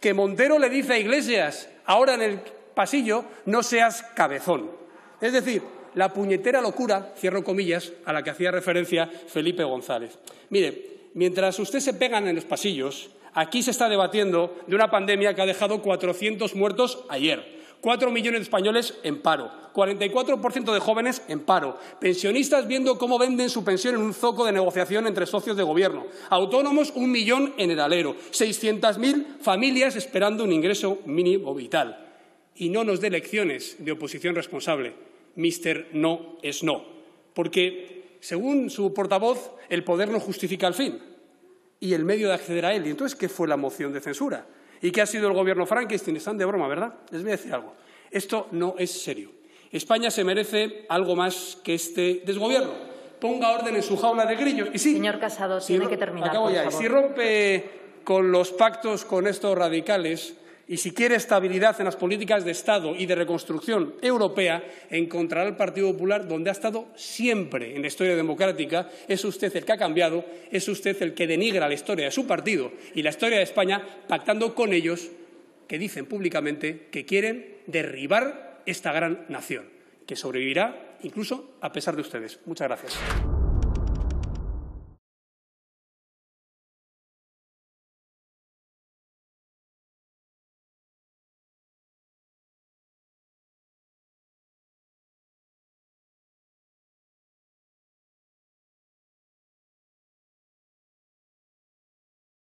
que Montero le dice a Iglesias, ahora en el pasillo, no seas cabezón. Es decir, la puñetera locura, cierro comillas, a la que hacía referencia Felipe González. Mire, mientras usted se pegan en los pasillos, aquí se está debatiendo de una pandemia que ha dejado 400 muertos ayer. 4 millones de españoles en paro, 44% de jóvenes en paro, pensionistas viendo cómo venden su pensión en un zoco de negociación entre socios de gobierno, autónomos 1 millón en el alero, 600.000 familias esperando un ingreso mínimo vital. Y no nos dé lecciones de oposición responsable. Mister No es no. Porque, según su portavoz, el poder no justifica el fin y el medio de acceder a él. ¿Y entonces qué fue la moción de censura? ¿Y qué ha sido el Gobierno Frankenstein? Están de broma, ¿verdad? Les voy a decir algo. Esto no es serio. España se merece algo más que este desgobierno. Ponga orden en su jaula de grillos. Y sí, señor Casado, tiene que terminar, acabo ya. por favor. Si rompe con los pactos con estos radicales y si quiere estabilidad en las políticas de Estado y de reconstrucción europea, encontrará al Partido Popular donde ha estado siempre en la historia democrática. Es usted el que ha cambiado, es usted el que denigra la historia de su partido y la historia de España, pactando con ellos que dicen públicamente que quieren derribar esta gran nación, que sobrevivirá incluso a pesar de ustedes. Muchas gracias.